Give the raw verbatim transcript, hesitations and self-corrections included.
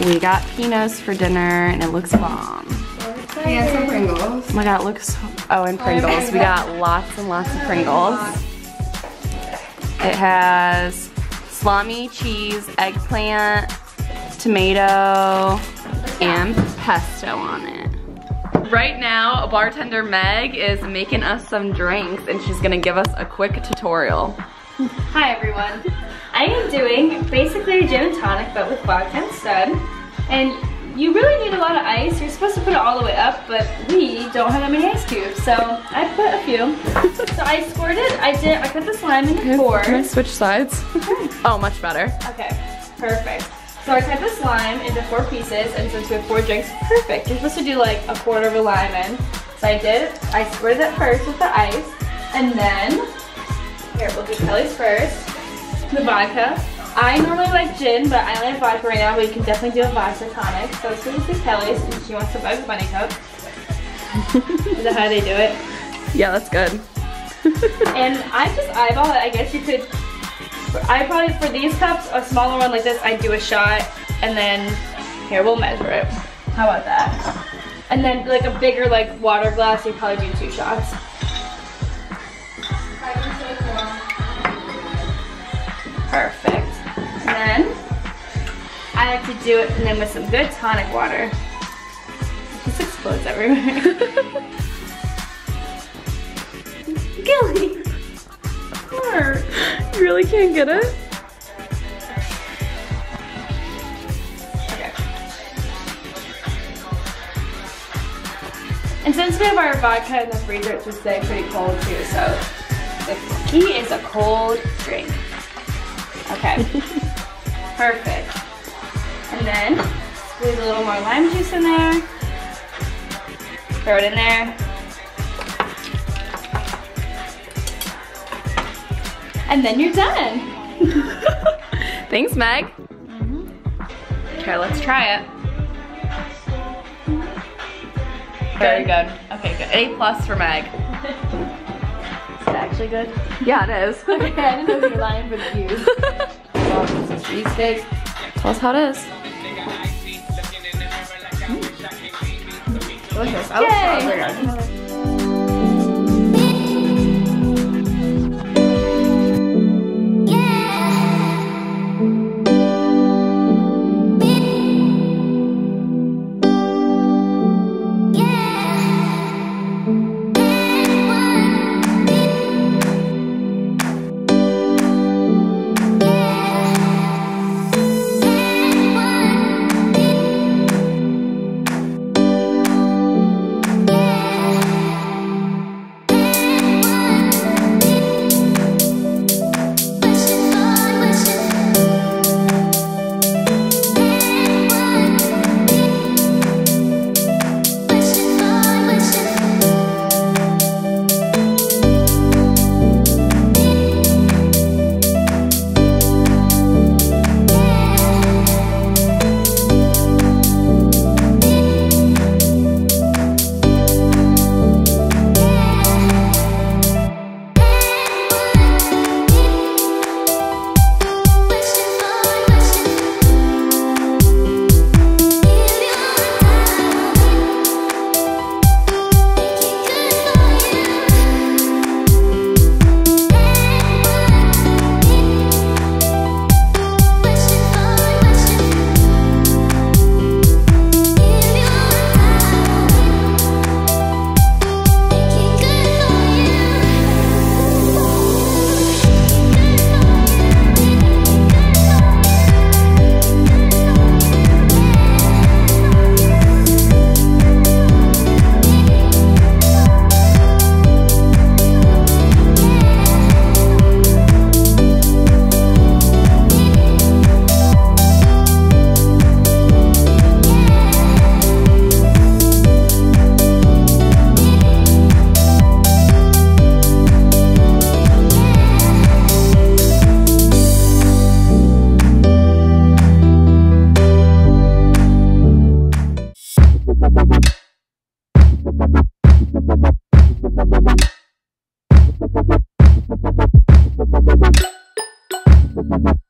We got Pino's for dinner and it looks bomb. And some Pringles. Oh my god, it looks, oh, and Pringles. We got lots and lots of Pringles. It has salami, cheese, eggplant, tomato, and pesto on it. Right now, bartender Meg is making us some drinks and she's gonna give us a quick tutorial. Hi everyone. I am doing basically a gin and tonic but with vodka instead. And you really need a lot of ice. You're supposed to put it all the way up, but we don't have that many ice cubes, so I put a few. So I scored it. I did. I cut the slime into four. Can I switch sides? Oh, much better. Okay, perfect. So I cut the slime into four pieces, and since we have four drinks, perfect. You're supposed to do like a quarter of a lime in. So I did. I squirted it first with the ice, and then here we'll do Kelly's first. The vodka. I normally like gin, but I only have vodka right now, but you can definitely do a vodka tonic. So it's going to be Kelly's, and she wants a Bugs Bunny cup. Is that how they do it? Yeah, that's good. And I just eyeball it. I guess you could, I probably, for these cups, a smaller one like this, I'd do a shot, and then, here, we'll measure it. How about that? And then like a bigger like water glass, you'd probably do two shots. Perfect. And then I like to do it and then with some good tonic water. This explodes everywhere. Gilly! Hurt. You really can't get it? Okay. And since we have our vodka in the freezer, it's just staying pretty cold too, so the key is a cold drink. Okay, perfect. And then squeeze a little more lime juice in there. Throw it in there. And then you're done. Thanks, Meg. Mm-hmm. Okay, let's try it. Very good. Okay, good. A plus for Meg. Is it actually good? Yeah, it is. Okay, I didn't know you were lying for the views. Oh, this is cheesesteak. Tell us how it is. Mm. Delicious. I love strawberry. Bye.